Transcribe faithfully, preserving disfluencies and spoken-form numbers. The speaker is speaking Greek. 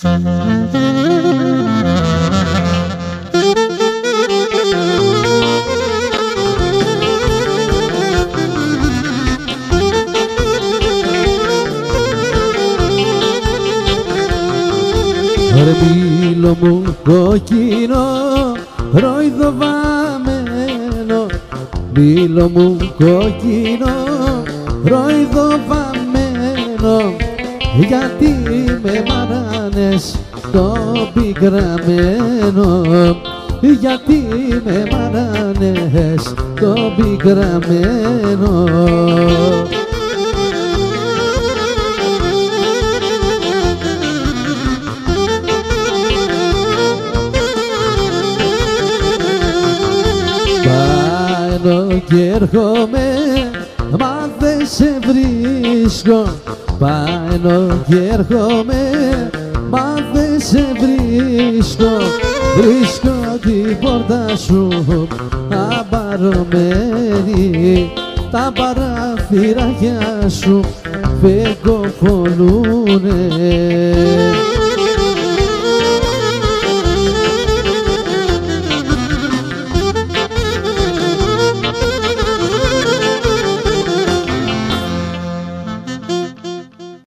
Ρε μήλο μου κόκκινο, ροϊδοβαμένο, μήλο μου κόκκινο, ροϊδοβαμένο, γιατί με μαράνες το πικραμένο, γιατί με μαράνες το πικραμένο. Πάνω κι έρχομαι, μα δεν σε βρίσκω. Πάνω κι έρχομαι, μα δεν σε βρίσκω. Βρίσκω την πόρτα σου αμπαρωμένη, τα παραθυράκια σου φεγκοφωνούνε.